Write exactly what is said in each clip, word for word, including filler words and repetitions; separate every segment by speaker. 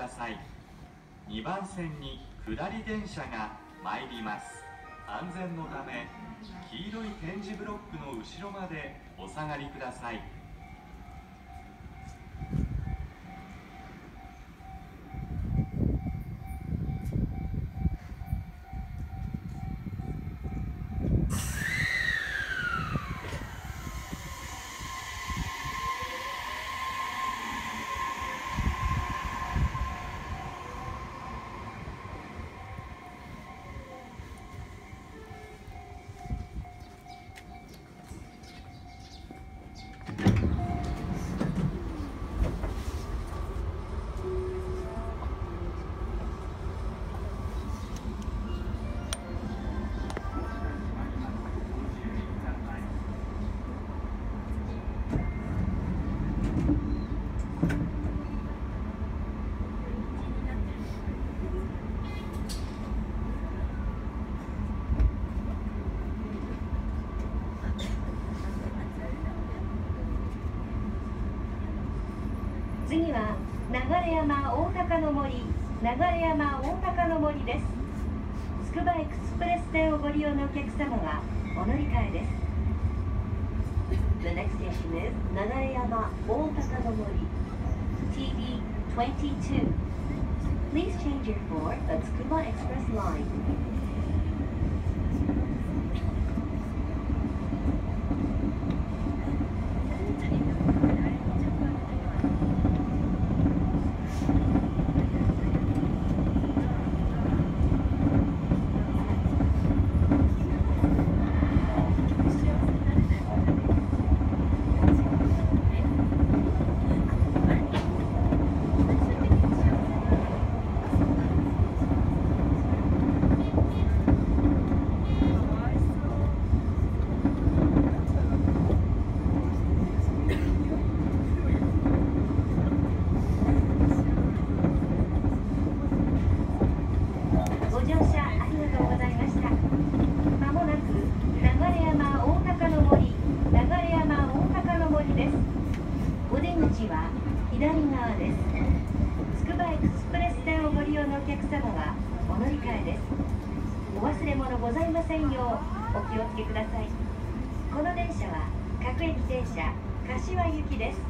Speaker 1: ださい。にばん線に下り電車が参ります。安全のため黄色い点字ブロックの後ろまでお下がりください。
Speaker 2: 次は流山大高の森、流山大高の森です。つくばエクスプレス線をご利用のお客様はお乗り換えです。The next station is 流山大高の森 ティーディーにじゅうに Please change your for the Tsukuba Express line. 左側です。つくばエクスプレス線をご利用のお客様はお乗り換えです。お忘れ物ございませんようお気をつけください。この電車は各駅停車柏行きです。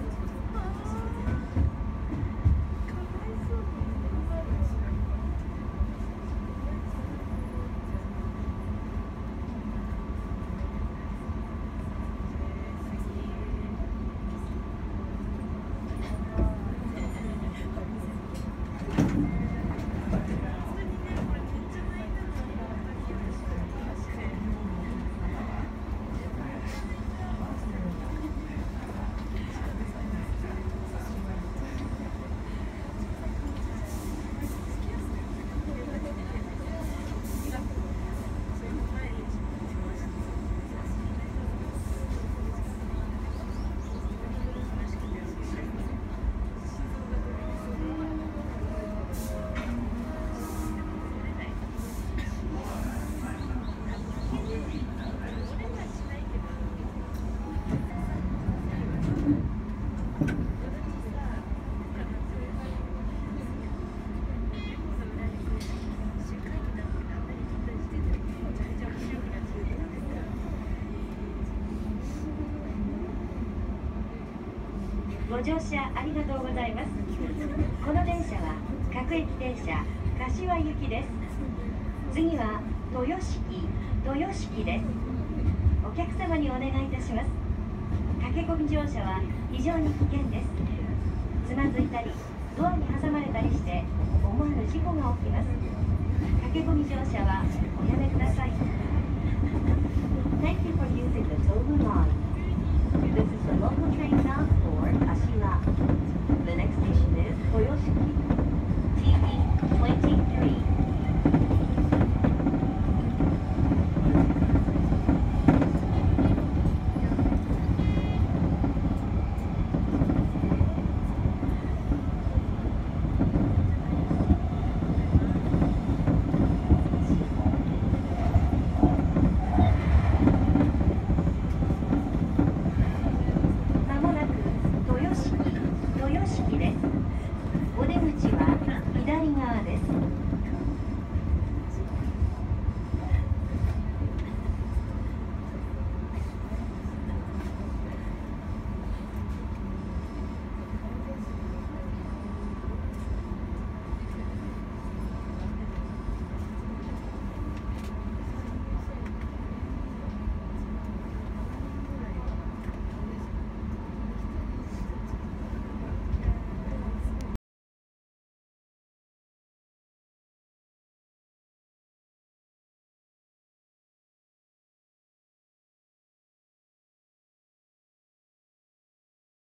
Speaker 2: ご乗車ありがとうございます。この電車は各駅停車柏行きです。次は豊敷、豊敷です。お客様にお願いいたします。駆け込み乗車は非常に危険です。つまずいたりドアに挟まれたりして思わぬ事故が起きます。駆け込み乗車はおやめください。